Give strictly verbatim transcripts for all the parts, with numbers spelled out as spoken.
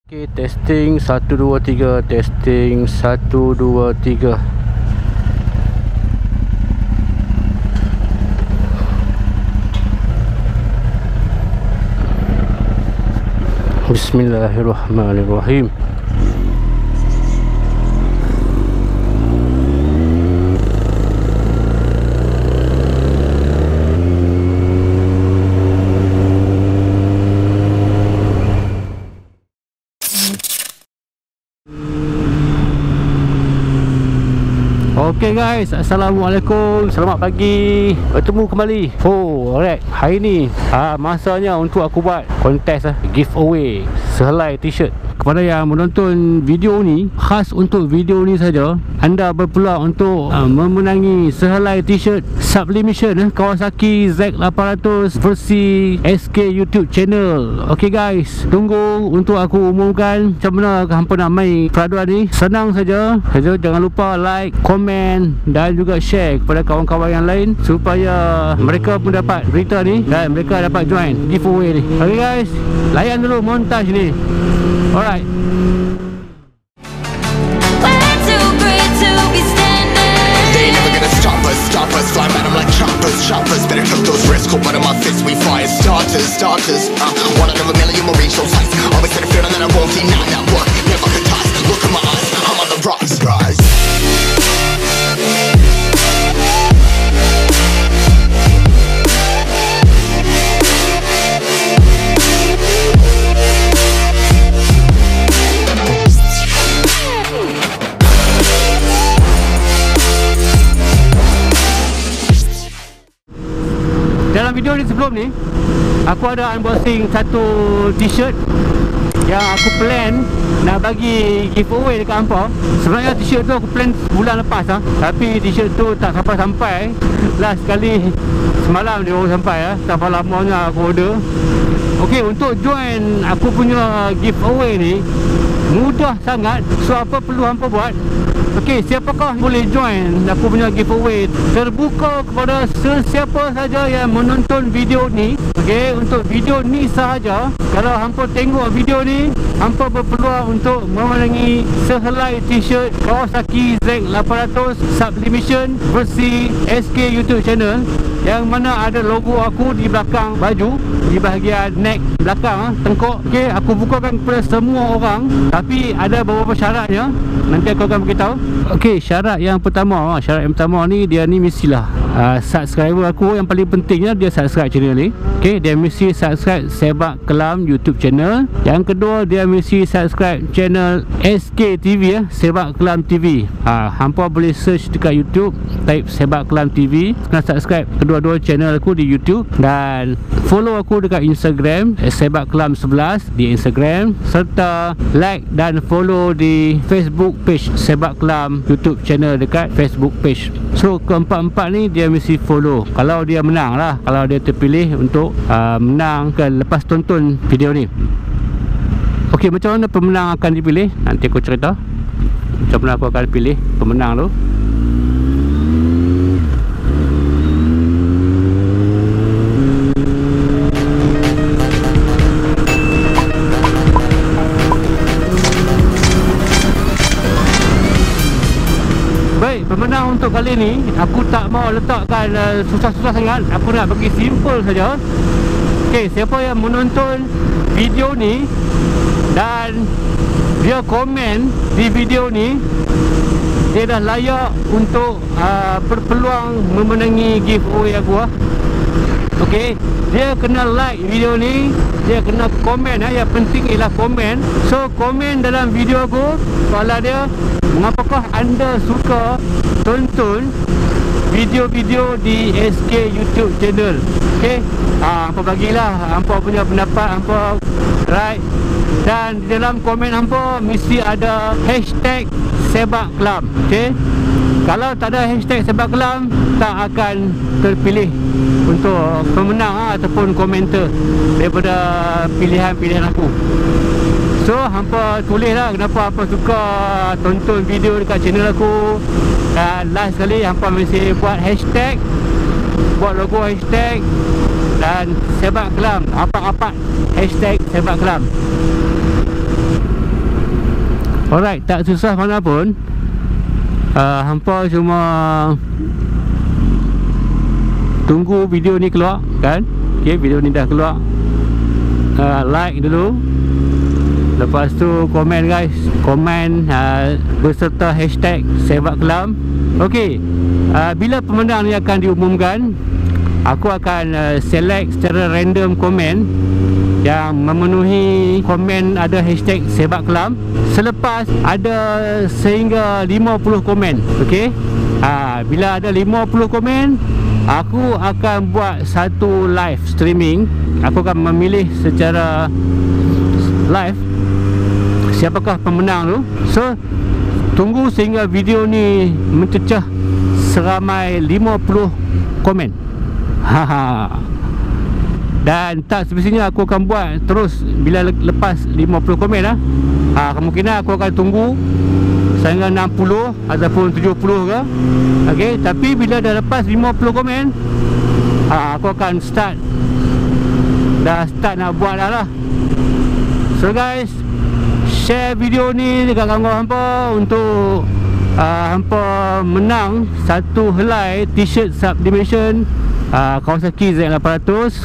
Okay, testing satu dua tiga, testing satu dua tiga. Bismillahirrahmanirrahim. Okay guys, Assalamualaikum, selamat pagi, bertemu kembali. Oh, alright, hari ni ah, masanya untuk aku buat kontes lah, giveaway sehelai T-shirt. Kepada yang menonton video ni, khas untuk video ni saja, anda berpeluang untuk uh, memenangi sehelai T-Shirt Sublimation eh, Kawasaki Z lapan ratus versi S K YouTube Channel. Ok guys, tunggu untuk aku umumkan macam mana hampa nak main peraturan ni. Senang saja, saja jangan lupa like, komen dan juga share kepada kawan-kawan yang lain supaya mereka pun dapat berita ni dan mereka dapat join giveaway ni. Ok guys, layan dulu montaj ni. Alright. Stop us, fly at them like choppers, choppers. Better cook those wrists, cold blood in my fists, we fire starters, starters. Uh, one out of a million will reach those heights. Always had a feeling that I won't deny that work. Never could toss. Look in my eyes, I'm on the rocks, guys. Dalam video ni sebelum ni, aku ada unboxing satu T-shirt yang aku plan nak bagi giveaway dekat hampa. Sebenarnya T-shirt tu aku plan bulan lepas lah, tapi T-shirt tu tak sampai-sampai. Last sekali semalam dia baru sampai lah, tak lamanya aku order. Ok, untuk join aku punya giveaway ni mudah sangat. So apa perlu hampa buat? Ok, siapakah boleh join aku punya giveaway? Terbuka kepada sesiapa saja yang menonton video ni. Ok, untuk video ni sahaja. Kalau hampa tengok video ni, hampa berpeluang untuk memenangi sehelai T-shirt Kawasaki Z lapan ratus Sublimation versi S K YouTube Channel, yang mana ada logo aku di belakang baju, di bahagian neck belakang, tengkok. Ok, aku bukakan kepada semua orang, tapi ada beberapa syaratnya, nanti aku akan beritahu. Ok, syarat yang pertama, syarat yang pertama ni, dia ni mestilah uh, subscriber aku yang paling pentingnya dia subscribe channel ni. Ok, dia mesti subscribe Sebaq Kelam YouTube Channel. Yang kedua, dia mesti subscribe channel S K T V ya, Sebaq Kelam T V. ha, Hampa boleh search dekat YouTube, type Sebaq Kelam T V, kena subscribe kedua-dua channel aku di YouTube, dan follow aku dekat Instagram Sebaq Kelam sebelas di Instagram, serta like dan follow di Facebook page Sebaq Kelam YouTube Channel dekat Facebook page. So keempat-empat ni dia mesti follow kalau dia menang lah, kalau dia terpilih untuk uh, menang ke lepas tonton video ni. Ok, macam mana pemenang akan dipilih? Nanti aku cerita macam mana aku akan pilih pemenang tu. Baik, pemenang untuk kali ni aku tak mau letakkan uh, susah-susah sangat. Aku nak bagi simple saja. Ok, siapa yang menonton video ni dan dia komen di video ni, dia dah layak untuk uh, berpeluang memenangi giveaway aku lah. Ok, dia kena like video ni, dia kena komen eh. Yang penting ialah komen. So komen dalam video aku soalan dia, mengapakah anda suka tonton video-video di S K YouTube Channel. Ok, ha, hampa bagilah hampa punya pendapat, hampa right. Dan di dalam komen hampa mesti ada hashtag Sebaq Kelam. Ok, kalau tak ada hashtag Sebaq Kelam, tak akan terpilih untuk pemenang ha, ataupun komentar daripada pilihan-pilihan aku. So hampa tulislah kenapa hampa suka tonton video dekat channel aku. Dan last sekali hampa mesti buat hashtag, buat logo hashtag dan Sebaq Kelam, apa-apa hashtag Sebaq Kelam. Alright, tak susah mana pun. uh, Hampa cuma tunggu video ni keluar kan. Okay, video ni dah keluar. uh, Like dulu. Lepas tu komen guys. Komen uh, beserta hashtag Sebaq Kelam. Okay, uh, bila pemenang ni akan diumumkan, aku akan uh, select secara random komen yang memenuhi komen ada hashtag Sebaq Kelam. Selepas ada sehingga lima puluh komen. Okay, ha, bila ada lima puluh komen, aku akan buat satu live streaming. Aku akan memilih secara live siapakah pemenang tu. So tunggu sehingga video ni mencecah seramai lima puluh komen. Haha. Dan tak semestinya aku akan buat terus bila lepas lima puluh komen lah. ha, Kemungkinan aku akan tunggu sehingga enam puluh ataupun tujuh puluh ke. Okay, tapi bila dah lepas lima puluh komen, ha, aku akan start. Dah start nak buat dah lah. So guys, share video ni dekat kawan-kawan hampa untuk uh, hampa menang satu helai T-Shirt Sublimation uh, Kawasaki Z lapan ratus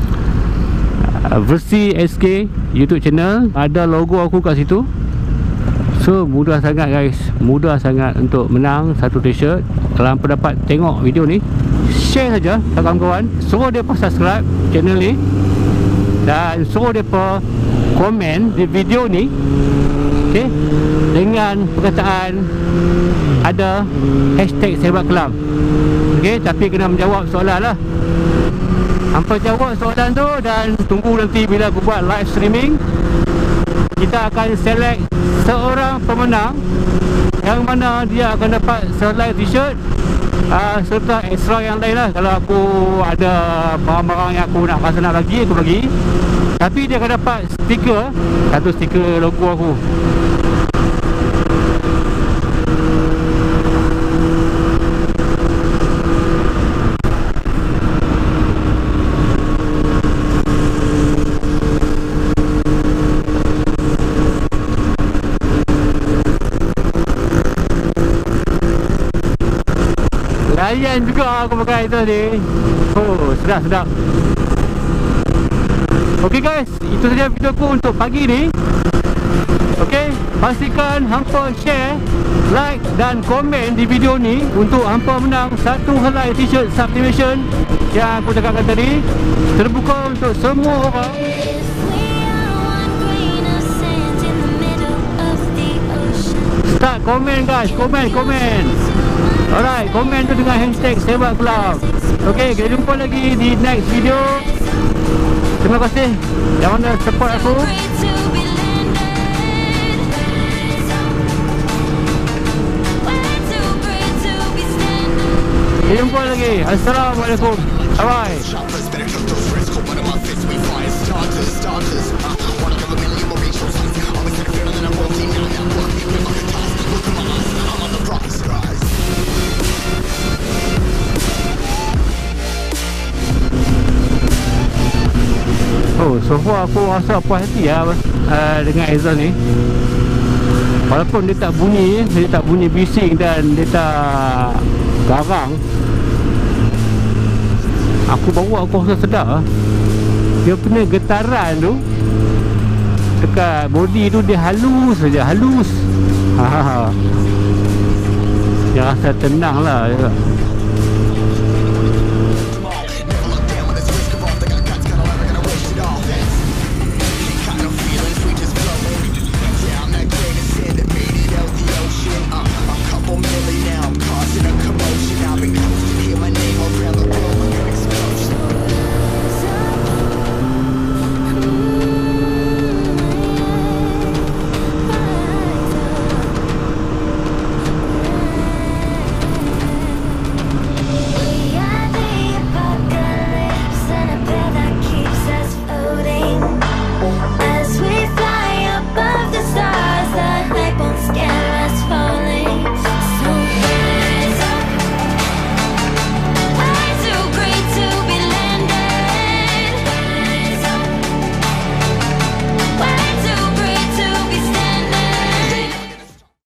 uh, versi S K YouTube Channel. Ada logo aku kat situ. So mudah sangat guys, mudah sangat untuk menang satu T-shirt. Kalau hampa dapat tengok video ni, share saja kat kawan-kawan. Suruh mereka subscribe channel ni dan suruh mereka komen di video ni, okay, dengan perkataan ada hashtag Sebaq Kelam. Okay, tapi kena menjawab soalan lah. Hampa jawab soalan tu dan tunggu nanti bila aku buat live streaming. Kita akan select seorang pemenang yang mana dia akan dapat sehelai T-shirt uh, serta extra yang lain lah. Kalau aku ada barang-barang yang aku nak rasa nak bagi, aku bagi. Tapi dia akan dapat stiker, satu stiker logo aku. Lain juga aku pakai itu tadi. Oh, sedap-sedap. Ok guys, itu saja video aku untuk pagi ni. Ok, pastikan hampa share, like dan komen di video ni untuk hampa menang satu helai T-Shirt Sublimation yang aku cakapkan tadi. Terbuka untuk semua orang. Start komen guys, komen, komen. Alright, komen tu dengan hashtag Sebaq Kelam. Ok, kita jumpa lagi di next video. Terima kasih yang mana support aku. Kita jumpa lagi. Assalamualaikum. Bye bye. Oh, so far aku rasa puas hati lah uh, dengan exhaust ni. Walaupun dia tak bunyi, dia tak bunyi bising dan dia tak garang. Aku bawa aku rasa sedap lah. Dia punya getaran tu dekat body tu dia halus saja, halus. Ha, dia rasa tenang lah.